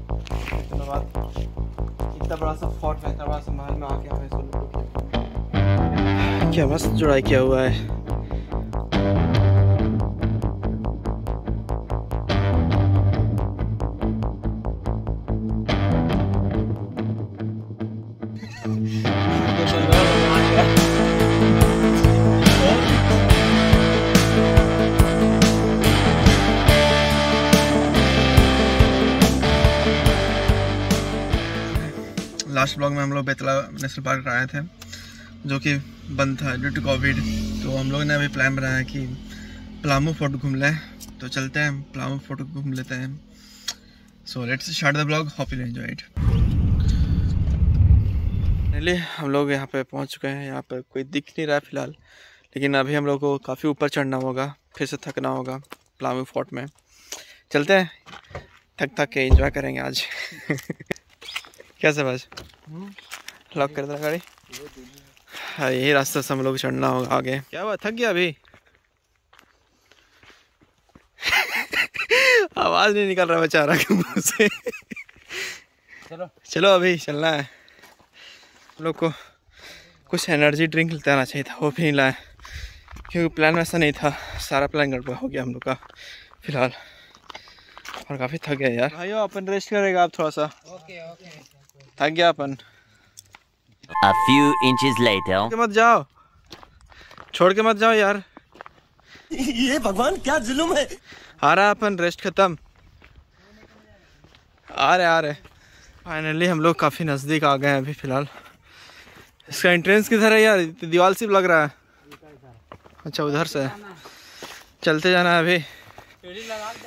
इतना बड़ा सा फोर्ट में, इतना बड़ा सा महल में आके हमें क्या मस्त जुड़ाई किया हुआ है। लास्ट ब्लॉग में हम लोग बेतला नेशनल पार्क आए थे जो कि बंद था ड्यू टू कोविड। तो हम लोग ने अभी प्लान बनाया कि पलामू फोर्ट घूम लें, तो चलते हैं पलामू फोर्ट घूम लेते हैं। So let's start the blog, hope you enjoy it. पहले हम लोग यहाँ पे पहुँच चुके हैं। यहाँ पे कोई दिख नहीं रहा है फिलहाल, लेकिन अभी हम लोग को काफ़ी ऊपर चढ़ना होगा, फिर से थकना होगा पलामू फोर्ट में। चलते हैं, थक के एंजॉय करेंगे आज। क्या सब आज लॉक कर देना गाड़ी। हाँ, यही रास्ते से हम लोग चढ़ना होगा आगे। क्या हुआ, थक गया अभी? आवाज नहीं निकल रहा बेचारा के मुंह से। चलो अभी चलना है। हम लोग को कुछ एनर्जी ड्रिंक लेते आना चाहिए था, वो भी नहीं लाया क्योंकि प्लान वैसा नहीं था। सारा प्लान गड़बड़ हो गया हम लोग का फिलहाल, और काफ़ी थक गया यार। भाइयों अपन रेस्ट करेगा आप थोड़ा सा। ओके। थक गया अपन। A few inches later. मत जाओ, छोड़ के मत जाओ यार। ये भगवान क्या जुल्म है। आ रहा अपन, रेस्ट खत्म। आ रहे फाइनली हम लोग काफ़ी नज़दीक आ गए हैं अभी फिलहाल। इसका एंट्रेंस किधर है यार? दीवार सिर्फ लग रहा है। अच्छा उधर से चलते जाना है अभी। सीढ़ी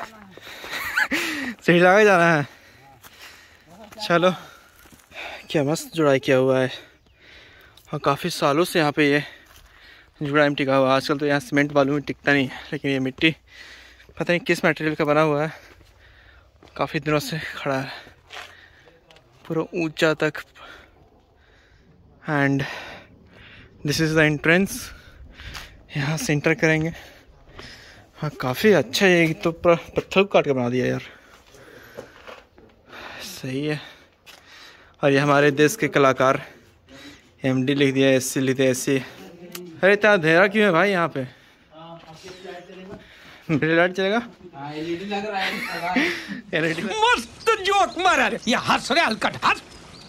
लगा के जाना है। चलो, क्या मस्त जुड़ाई किया हुआ है, और काफ़ी सालों से यहाँ पे ये जुड़ाई में टिका हुआ है। आजकल तो यहाँ सीमेंट बालू में टिकता नहीं है, लेकिन ये मिट्टी पता नहीं किस मटेरियल का बना हुआ है, काफ़ी दिनों से खड़ा है पूरा ऊंचा तक। And this is the entrance, यहाँ से एंटर करेंगे। हाँ काफ़ी अच्छा है, ये तो पत्थर को काट के बना दिया यार, सही है। और ये हमारे देश के कलाकार, MD लिख दिया, SC लिख दिया, SC। अरे इतना अंधेरा क्यों है भाई यहाँ पे? लाइट चलेगा? LED लग रहा है। मस्त जोक मारा रे, ये हंस रे हलकट हंस।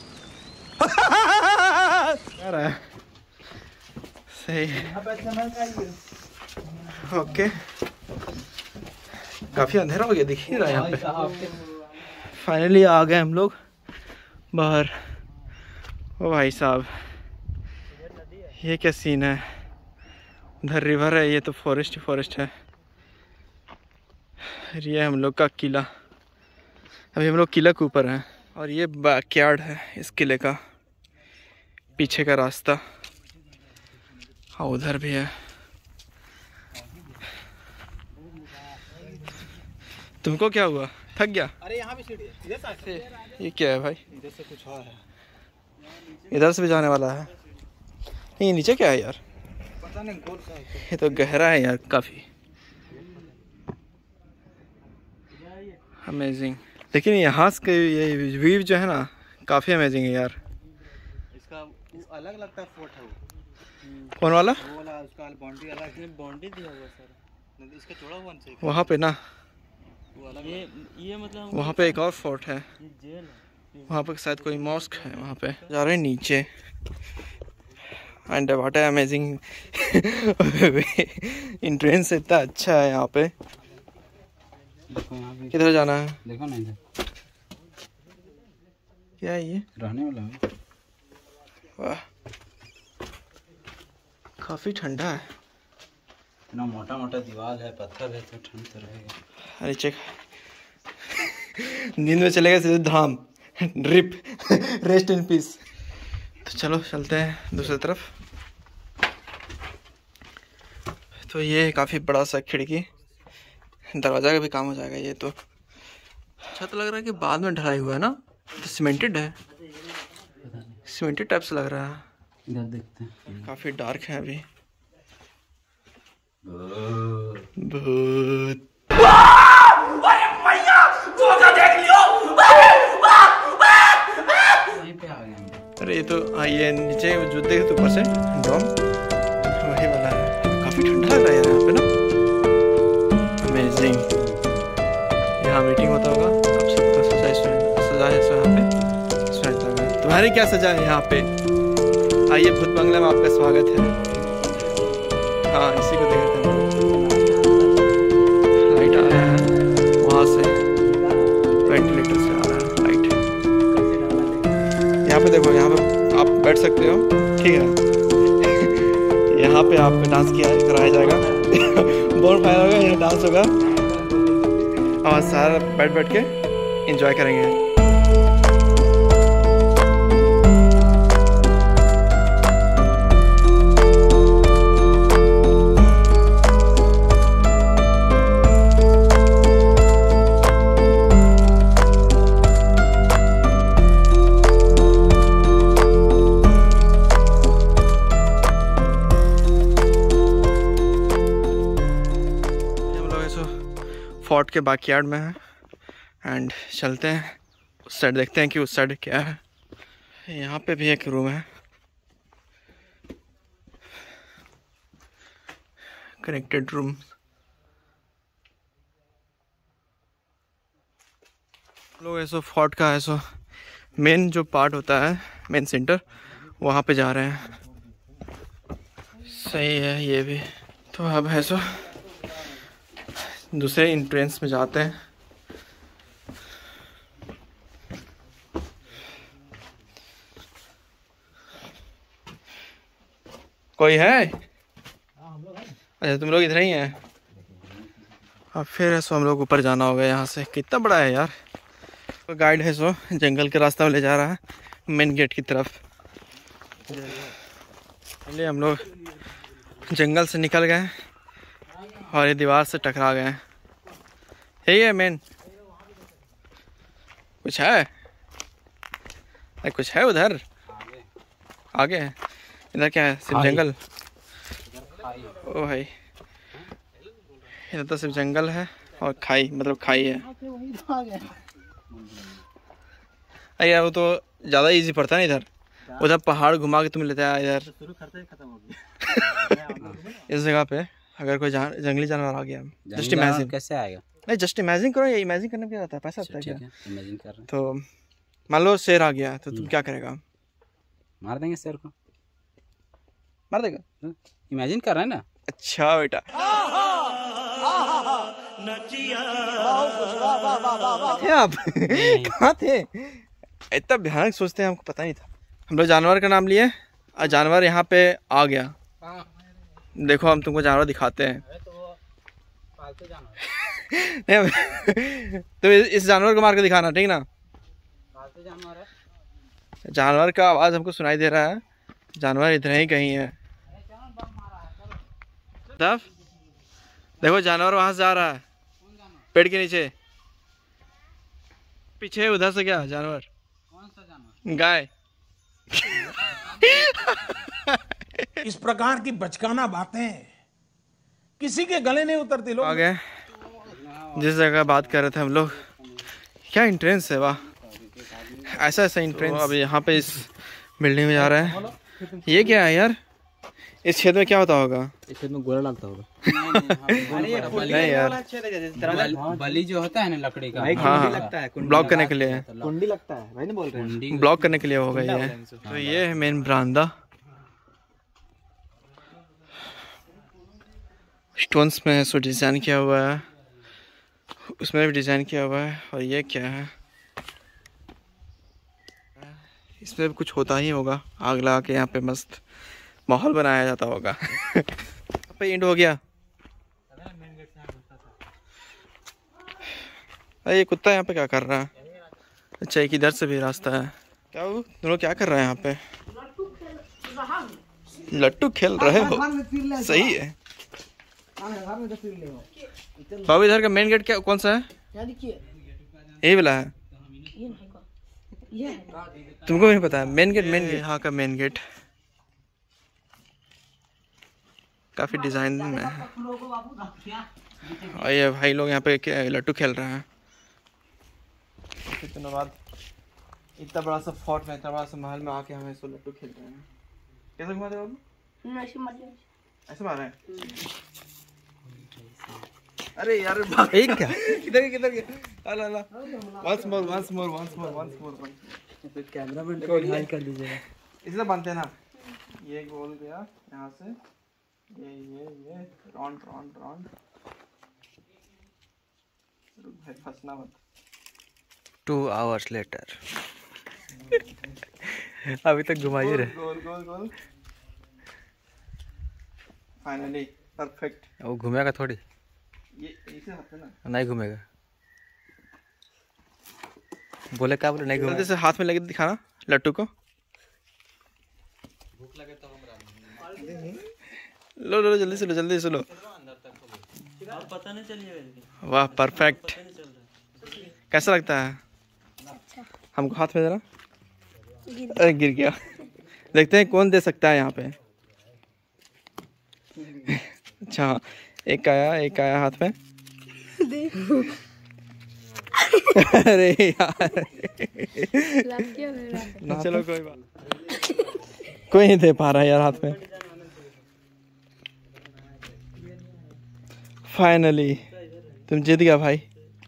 सही है। ओके, काफ़ी अंधेरा हो गया, दिख ही रहा है यहाँ पे। फाइनली आ गए हम लोग बाहर। ओ भाई साहब, ये क्या सीन है? उधर रिवर है, ये तो फॉरेस्ट ही फॉरेस्ट है। ये हम लोग का किला, अभी हम लोग किला के ऊपर हैं, और ये बैकयार्ड है इस किले का, पीछे का रास्ता। हाँ उधर भी है। तुमको क्या हुआ, थक गया? अरे यहाँ भी सीढ़ी है, इधर से। ये क्या है भाई? इधर से कुछ और है, इधर से भी जाने वाला है। नहीं नीचे क्या है यार? पता नहीं, गोल सा है। ये तो गहरा है यार काफ़ी। अमेजिंग, लेकिन यहाँ से ये व्यू जो है ना काफ़ी अमेजिंग है यार। इसका अलग लगता है फोर्ट है वो। कौन वाला? वो वाला उसका बाउंड्री अलग है, बाउंड्री दिया हुआ सर, इसका चौड़ा हुआ नहीं। वहाँ पे ना, वो अलग ये मतलब वहाँ पे एक और फोर्ट है, जेल है। वहाँ पे शायद कोई मॉस्क है। वहाँ पे जा रहे हैं नीचे। एंड व्हाट है अमेजिंग एंट्रेंस इतना अच्छा है यहाँ पे। देखो यहाँ पे, किधर जाना है? देखो ना इधर क्या है ये? रहने वाला है। वाह, काफ़ी ठंडा है। इतना मोटा मोटा दीवार है, पत्थर है, तो ठंड तो रहेगा। अरे चेक, नींद में चलेगा सीधे धाम, ड्रिप, रेस्ट इन पीस। तो चलो चलते हैं दूसरी तरफ। तो ये काफ़ी बड़ा सा खिड़की, दरवाज़ा का भी काम हो जाएगा। ये तो छत लग रहा है कि बाद में ढलाई हुआ है ना, तो सीमेंटेड है, सीमेंटेड टाइप से लग रहा है। इधर देखते हैं, काफ़ी डार्क है अभी। भूत हाँ ये नीचे जो देखे तो ऊपर से डॉम वही वाला है। काफ़ी ठंडा लग रहा है यार यहाँ पे ना। अमेजिंग। यहाँ मीटिंग होता होगा। आप सबका सजा है यहाँ पे। तुम्हारी क्या सजा है यहाँ पे? आइए भूत बंगले में आपका स्वागत है। हाँ इसी को देखते हैं। लाइट आ रहा है वहाँ से, वेंटिलेटर से आ रहा है लाइट। यहाँ पे देखो, यहाँ पे आप बैठ सकते हो, ठीक है। यहाँ पे आपको डांस कराया जाएगा। बोन फायर होगा, यहाँ डांस होगा और सारा बैठ के एंजॉय करेंगे। फोर्ट के बैकयार्ड में है एंड चलते हैं उस साइड, देखते हैं कि उस साइड क्या है। यहाँ पे भी एक रूम है, कनेक्टेड रूम। लोग ऐसो फोर्ट का ऐसो मेन जो पार्ट होता है, मेन सेंटर, वहाँ पे जा रहे हैं। सही है ये भी। तो अब ऐसो दूसरे एंट्रेंस में जाते हैं। कोई है? अच्छा तुम लोग इधर ही हैं। अब फिर सो हम लोग ऊपर जाना होगा यहाँ से। कितना बड़ा है यार। तो गाइड है सो जंगल के रास्ता में ले जा रहा है मेन गेट की तरफ। पहले हम लोग जंगल से निकल गए और ये दीवार से टकरा गए। यही है मेन। कुछ है? कुछ है उधर आगे? इधर क्या है? सिर्फ जंगल? ओ भाई इधर तो सिर्फ जंगल है और खाई, मतलब खाई है। अरे वो तो ज़्यादा इजी पड़ता है ना इधर। उधर पहाड़ घुमा के तुम लेते हैं इधर। शुरू करते ही खत्म हो गया। इस जगह पे अगर कोई जंगली जानवर आ गया, जस्ट इमेजिन। कैसे आएगा? नहीं जस्ट इमेजिन करो। ये इमेजिन करने में क्या आता है? पैसा आता है क्या? इमेजिन कर रहे हैं। तो मान लो शेर आ गया तो तुम क्या करेगा? मार देंगे शेर को। मार देगा? इमेजिन कर रहे हैं ना। अच्छा बेटा। थे आप? कहाँ थे? इतना भयानक सोचते हैं, हमको पता नहीं था। हम लोग जानवर का नाम लिए और जानवर यहाँ पे आ गया। देखो हम तुमको जानवर दिखाते हैं। तो इस जानवर को मार के दिखाना, ठीक ना? जानवर है। जानवर का आवाज हमको सुनाई दे रहा है। जानवर इधर ही कहीं है। तब देखो जानवर वहां से जा रहा है पेड़ के नीचे। पीछे उधर से क्या जानवर? कौन सा जानवर? गाय। इस प्रकार की बचकाना बातें किसी के गले नहीं उतरती। लोग आ गए जिस जगह बात कर रहे थे हम लोग। क्या एंट्रेंस है वाह, ऐसा एंट्रेंस। तो अब यहाँ पे इस बिल्डिंग में जा रहे हैं। ये क्या है यार? इस छेद में क्या होता होगा? इस छेद में गोला लगता होगा। नहीं यार, बली जो होता है ना लकड़ी का, हाँ ब्लॉक करने के लिए, कुंडी लगता है भाई, नहीं बोल रहे हैं, ब्लॉक करने के लिए होगा ये। तो ये है मेन बरामदा। स्टोन्स में है सो डिज़ाइन किया हुआ है, उसमें भी डिज़ाइन किया हुआ है। और ये क्या है? इसमें भी कुछ होता ही होगा। आग लगा के यहाँ पे मस्त माहौल बनाया जाता होगा। पे एंड हो गया। अरे ये कुत्ता यहाँ पे क्या कर रहा है? अच्छा एक इधर से भी रास्ता है। क्या वो दोनों क्या कर रहे हैं यहाँ पे? लट्टू खेल रहे हो? सही है। बाबू इधर का मेन गेट क्या कौन सा है? यही वाला है? तुमको नहीं पता है? मेन गेट यहाँ का मेन गेट काफी डिजाइन में है। और ये भाई लोग यहाँ पे लट्टू खेल रहे हैं। कितने बाद इतना बड़ा सा फोर्ट में, इतना बड़ा सा महल में आके हमें लट्टू खेल रहे हैं। कैसे घुमा रहे हो बाबू? ऐसे मार रहे हैं। अरे यार एक क्या किधर गया? अला वंस मोर कैमरामैन को हाई कर दीजिएगा। इसलिए बनते हैं ना, ये गोल गया यहाँ से, ये राउंड भाई फंसना मत। 2 hours later. अभी तक घुमाइए रहे। गोल फाइनली परफेक्ट। वो घूमेगा थोड़ी, ये इसे हाथ में ना नहीं घूमेगा। बोले क्या बोले नहीं जल्दी घूमेगा। से हाथ में लगे दिखाना लट्टू को। भूख लगे तो हम लो जल्दी से लो। अब पता नहीं चलिएगा। वाह परफेक्ट। कैसा लगता है? हमको हाथ में देना। अरे गिर गया। देखते हैं कौन दे सकता है यहाँ पे। अच्छा एक आया हाथ में। अरे यार चलो कोई बात, कोई नहीं दे पा रहा है यार हाथ में। फाइनली तुम जीत गया भाई।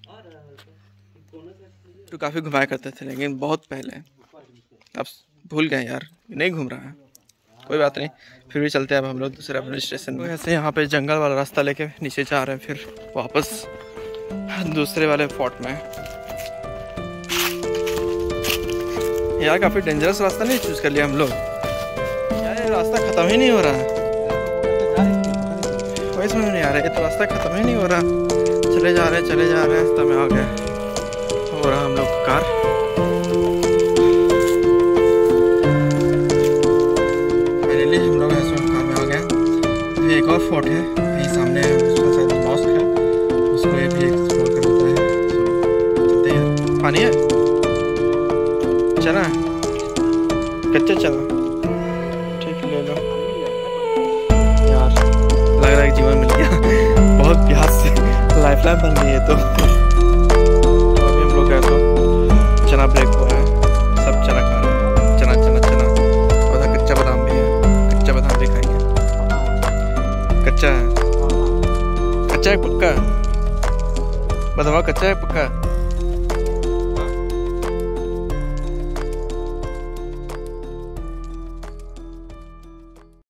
तो काफ़ी घुमाया करते थे लेकिन बहुत पहले, अब भूल गए यार, नहीं घूम रहा है। कोई बात नहीं, फिर भी चलते हैं अब हम लोग दूसरे अपने स्टेशन में। ऐसे यहाँ पे जंगल वाला रास्ता लेके नीचे जा रहे हैं, फिर वापस दूसरे वाले फोर्ट में। यार काफ़ी डेंजरस रास्ता नहीं चूज कर लिया हम लोग यार, ये रास्ता ख़त्म ही नहीं हो रहा है। कोई समझ नहीं आ रहा है, ये तो रास्ता ख़त्म ही नहीं हो रहा। चले जा रहे हैं रास्ता में आ गए। हो रहा हम लोग कार। फाइनली हम लोग ऐसे कार में आ गए। ये एक और फोर्ट है यही सामने, उसका शायद मॉस्क है, उसको ये भी एक्सप्लोर कर देता है। चलते हैं। पानी है, चना कच्चा चना, ठीक ले लो यार। लग रहा है कि जीवन मिल गया। बहुत प्यास से लाइफलाइन बन गई है। तो लोग है तो चना ब्रेक हुआ है, सब चना खा रहे हैं। चना और कच्चा बादाम भी है, कच्चा बादाम भी खाएंगे। कच्चा है पक्का? बादाम कच्चा है पक्का?